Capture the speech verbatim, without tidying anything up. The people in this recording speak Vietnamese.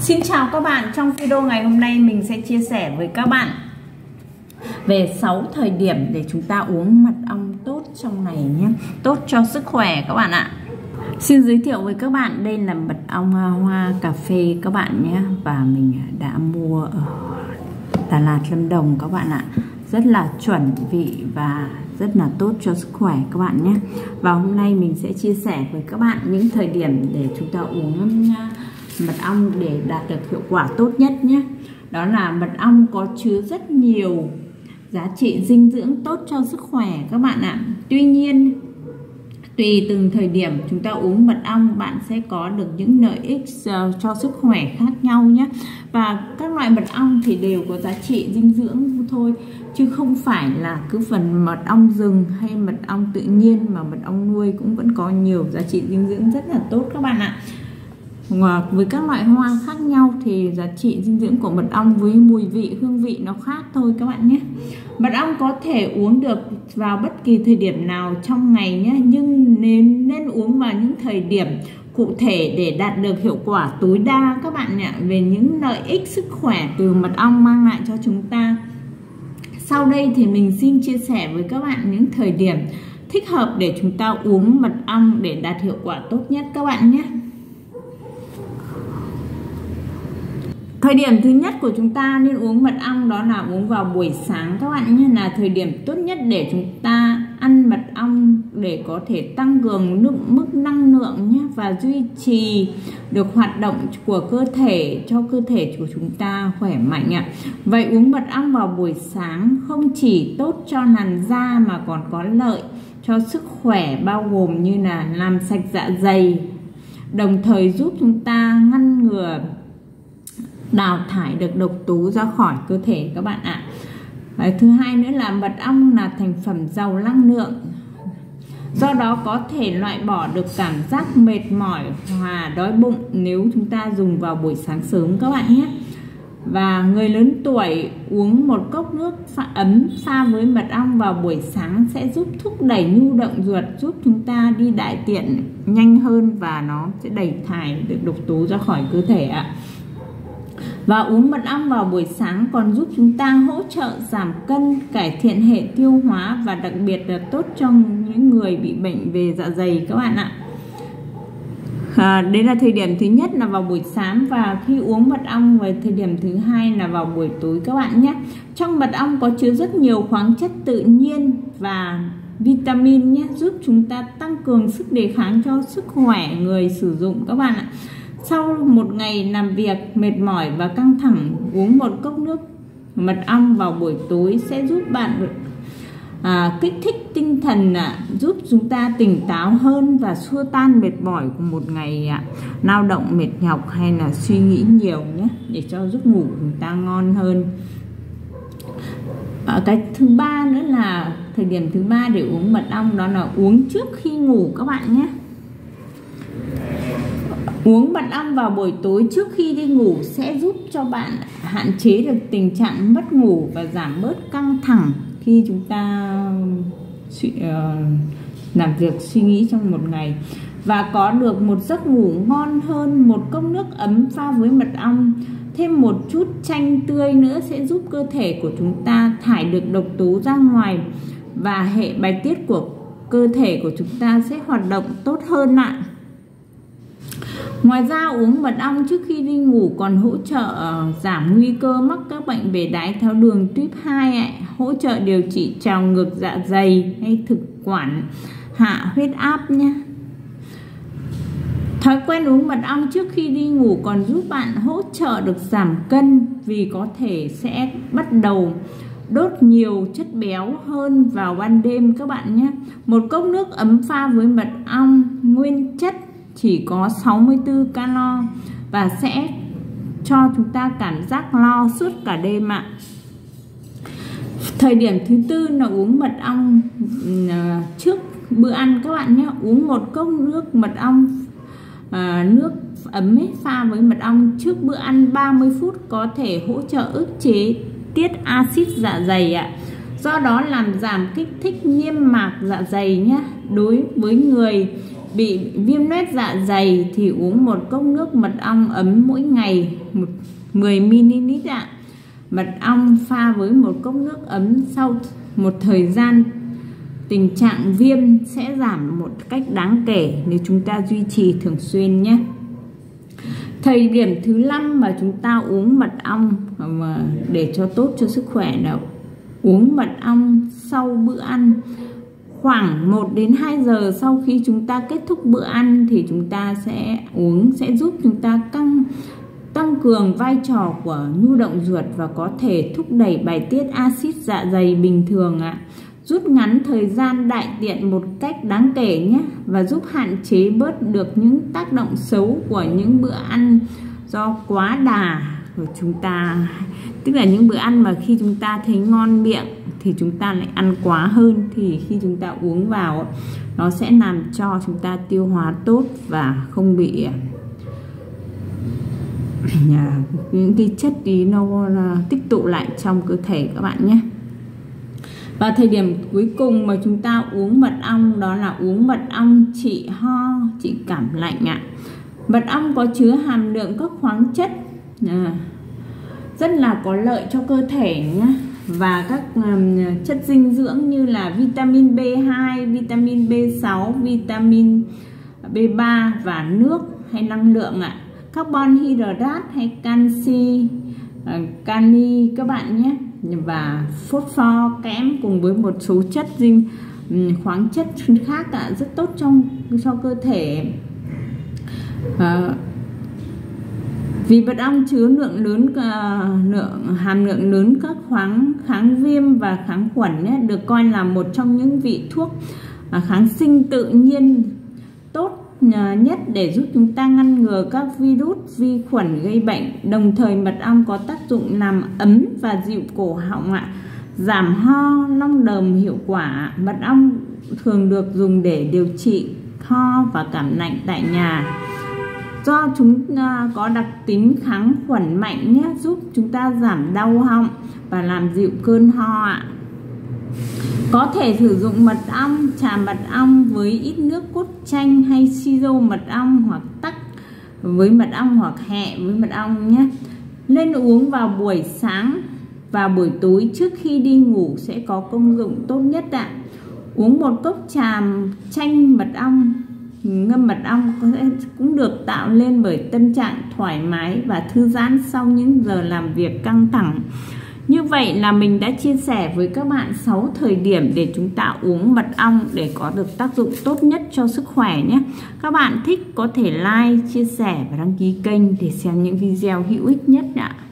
Xin chào các bạn, trong video ngày hôm nay mình sẽ chia sẻ với các bạn về sáu thời điểm để chúng ta uống mật ong tốt trong ngày nhé, tốt cho sức khỏe các bạn ạ. Xin giới thiệu với các bạn, đây là mật ong hoa cà phê các bạn nhé, và mình đã mua ở Đà Lạt, Lâm Đồng các bạn ạ. Rất là chuẩn vị và rất là tốt cho sức khỏe các bạn nhé. Và hôm nay mình sẽ chia sẻ với các bạn những thời điểm để chúng ta uống mật ong để đạt được hiệu quả tốt nhất nhé. Đó là mật ong có chứa rất nhiều giá trị dinh dưỡng tốt cho sức khỏe các bạn ạ. Tuy nhiên, tùy từng thời điểm chúng ta uống mật ong, bạn sẽ có được những lợi ích cho sức khỏe khác nhau nhé. Và các loại mật ong thì đều có giá trị dinh dưỡng thôi, chứ không phải là cứ phần mật ong rừng hay mật ong tự nhiên, mà mật ong nuôi cũng vẫn có nhiều giá trị dinh dưỡng rất là tốt các bạn ạ. Và với các loại hoa khác nhau thì giá trị dinh dưỡng của mật ong với mùi vị, hương vị nó khác thôi các bạn nhé. Mật ong có thể uống được vào bất kỳ thời điểm nào trong ngày nhé, nhưng nên nên uống vào những thời điểm cụ thể để đạt được hiệu quả tối đa các bạn nhé, về những lợi ích sức khỏe từ mật ong mang lại cho chúng ta. Sau đây thì mình xin chia sẻ với các bạn những thời điểm thích hợp để chúng ta uống mật ong để đạt hiệu quả tốt nhất các bạn nhé. Thời điểm thứ nhất của chúng ta nên uống mật ong đó là uống vào buổi sáng các bạn nhé, là thời điểm tốt nhất để chúng ta ăn mật ong để có thể tăng cường nước, mức năng lượng nhé, và duy trì được hoạt động của cơ thể, cho cơ thể của chúng ta khỏe mạnh ạ. Vậy uống mật ong vào buổi sáng không chỉ tốt cho làn da mà còn có lợi cho sức khỏe, bao gồm như là làm sạch dạ dày, đồng thời giúp chúng ta ngăn ngừa đào thải được độc tố ra khỏi cơ thể các bạn ạ. Và thứ hai nữa là mật ong là thành phẩm giàu năng lượng, do đó có thể loại bỏ được cảm giác mệt mỏi và đói bụng nếu chúng ta dùng vào buổi sáng sớm các bạn nhé. Và người lớn tuổi uống một cốc nước pha ấm pha với mật ong vào buổi sáng sẽ giúp thúc đẩy nhu động ruột, giúp chúng ta đi đại tiện nhanh hơn và nó sẽ đẩy thải được độc tố ra khỏi cơ thể ạ. Và uống mật ong vào buổi sáng còn giúp chúng ta hỗ trợ giảm cân, cải thiện hệ tiêu hóa và đặc biệt là tốt cho những người bị bệnh về dạ dày các bạn ạ. À, đấy là thời điểm thứ nhất là vào buổi sáng, và khi uống mật ong vào thời điểm thứ hai là vào buổi tối các bạn nhé. Trong mật ong có chứa rất nhiều khoáng chất tự nhiên và vitamin nhé, giúp chúng ta tăng cường sức đề kháng cho sức khỏe người sử dụng các bạn ạ. Sau một ngày làm việc mệt mỏi và căng thẳng, uống một cốc nước mật ong vào buổi tối sẽ giúp bạn à, kích thích tinh thần, à, giúp chúng ta tỉnh táo hơn và xua tan mệt mỏi của một ngày à, lao động mệt nhọc hay là suy nghĩ nhiều nhé, để cho giấc ngủ chúng ta ngon hơn. À, cái thứ ba nữa là thời điểm thứ ba để uống mật ong, đó là uống trước khi ngủ các bạn nhé. Uống mật ong vào buổi tối trước khi đi ngủ sẽ giúp cho bạn hạn chế được tình trạng mất ngủ và giảm bớt căng thẳng khi chúng ta suy, uh, làm việc suy nghĩ trong một ngày, và có được một giấc ngủ ngon hơn. Một cốc nước ấm pha với mật ong thêm một chút chanh tươi nữa sẽ giúp cơ thể của chúng ta thải được độc tố ra ngoài, và hệ bài tiết của cơ thể của chúng ta sẽ hoạt động tốt hơn ạ. Ngoài ra uống mật ong trước khi đi ngủ còn hỗ trợ giảm nguy cơ mắc các bệnh về đái tháo đường tuyếp hai ấy, hỗ trợ điều trị trào ngược dạ dày hay thực quản, hạ huyết áp nhé. Thói quen uống mật ong trước khi đi ngủ còn giúp bạn hỗ trợ được giảm cân, vì có thể sẽ bắt đầu đốt nhiều chất béo hơn vào ban đêm các bạn nhé. Một cốc nước ấm pha với mật ong nguyên chất chỉ có sáu mươi tư calo và sẽ cho chúng ta cảm giác lo suốt cả đêm ạ. Thời điểm thứ tư là uống mật ong trước bữa ăn các bạn nhé. Uống một cốc nước mật ong à, nước ấm ấy, pha với mật ong trước bữa ăn ba mươi phút có thể hỗ trợ ức chế tiết axit dạ dày ạ. Do đó làm giảm kích thích niêm mạc dạ dày nhé. Đối với người bị viêm loét dạ dày thì uống một cốc nước mật ong ấm mỗi ngày, một mười mi li lít ạ. Mật ong pha với một cốc nước ấm sau một thời gian tình trạng viêm sẽ giảm một cách đáng kể nếu chúng ta duy trì thường xuyên nhé. Thời điểm thứ năm mà chúng ta uống mật ong mà để cho tốt cho sức khỏe là uống mật ong sau bữa ăn. Khoảng một đến hai giờ sau khi chúng ta kết thúc bữa ăn thì chúng ta sẽ uống, sẽ giúp chúng ta căng tăng cường vai trò của nhu động ruột và có thể thúc đẩy bài tiết axit dạ dày bình thường ạ. Rút ngắn thời gian đại tiện một cách đáng kể nhé, và giúp hạn chế bớt được những tác động xấu của những bữa ăn do quá đà của chúng ta. Tức là những bữa ăn mà khi chúng ta thấy ngon miệng thì chúng ta lại ăn quá hơn, thì khi chúng ta uống vào nó sẽ làm cho chúng ta tiêu hóa tốt và không bị những cái chất ý nó tích tụ lại trong cơ thể các bạn nhé. Và thời điểm cuối cùng mà chúng ta uống mật ong đó là uống mật ong trị ho, trị cảm lạnh ạ. Mật ong có chứa hàm lượng các khoáng chất à, rất là có lợi cho cơ thể nhé, và các um, chất dinh dưỡng như là vitamin B hai, vitamin B sáu, vitamin B ba và nước hay năng lượng ạ. Carbon hydrate hay canxi, uh, kali các bạn nhé, và phosphor, kẽm cùng với một số chất dinh um, khoáng chất khác ạ, rất tốt trong cho cơ thể. Uh, Vì mật ong chứa lượng lớn uh, lượng hàm lượng lớn các khoáng kháng viêm và kháng khuẩn nhé, được coi là một trong những vị thuốc uh, kháng sinh tự nhiên tốt uh, nhất để giúp chúng ta ngăn ngừa các virus, vi khuẩn gây bệnh. Đồng thời mật ong có tác dụng làm ấm và dịu cổ họng ạ, giảm ho, long đờm hiệu quả. Mật ong thường được dùng để điều trị ho và cảm lạnh tại nhà, do chúng có đặc tính kháng khuẩn mạnh nhé, giúp chúng ta giảm đau họng và làm dịu cơn ho ạ. Có thể sử dụng mật ong, trà mật ong với ít nước cốt chanh hay siro mật ong, hoặc tắc với mật ong hoặc hẹ với mật ong nhé. Nên uống vào buổi sáng và buổi tối trước khi đi ngủ sẽ có công dụng tốt nhất ạ. Uống một cốc trà chanh mật ong ngâm mật ong cũng được tạo lên bởi tâm trạng thoải mái và thư giãn sau những giờ làm việc căng thẳng. Như vậy là mình đã chia sẻ với các bạn sáu thời điểm để chúng ta uống mật ong để có được tác dụng tốt nhất cho sức khỏe nhé. Các bạn thích có thể like, chia sẻ và đăng ký kênh để xem những video hữu ích nhất ạ.